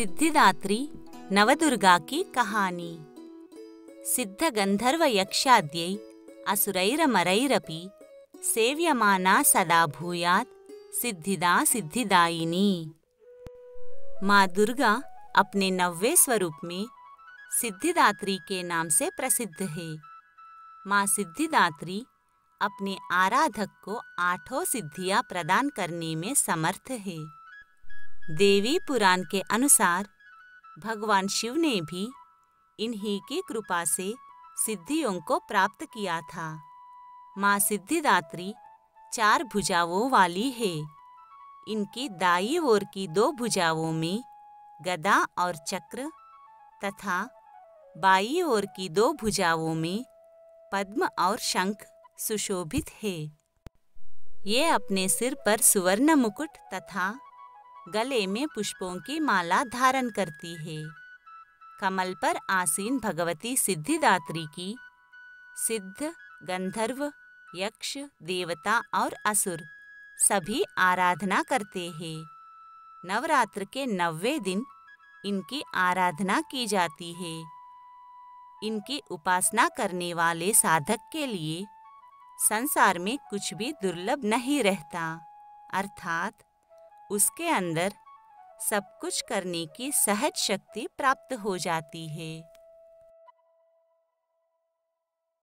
सिद्धिदात्री नवदुर्गा की कहानी। सिद्ध गंधर्व यक्षाद्यै असुरैरमरैरपि सेव्यमाना सदा भूयात् सिद्धिदा सिद्धिदायिनी। माँ दुर्गा अपने 90वें स्वरूप में सिद्धिदात्री के नाम से प्रसिद्ध है। माँ सिद्धिदात्री अपने आराधक को 8 सिद्धियां प्रदान करने में समर्थ है। देवी पुराण के अनुसार भगवान शिव ने भी इन्हीं की कृपा से सिद्धियों को प्राप्त किया था। माँ सिद्धिदात्री 4 भुजाओं वाली है। इनकी दाईं ओर की 2 भुजाओं में गदा और चक्र तथा बाईं ओर की 2 भुजाओं में पद्म और शंख सुशोभित है। ये अपने सिर पर सुवर्ण मुकुट तथा गले में पुष्पों की माला धारण करती है। कमल पर आसीन भगवती सिद्धिदात्री की सिद्ध, गंधर्व, यक्ष, देवता और असुर सभी आराधना करते हैं। नवरात्र के 90वें दिन इनकी आराधना की जाती है। इनकी उपासना करने वाले साधक के लिए संसार में कुछ भी दुर्लभ नहीं रहता, अर्थात उसके अंदर सब कुछ करने की सहज शक्ति प्राप्त हो जाती है।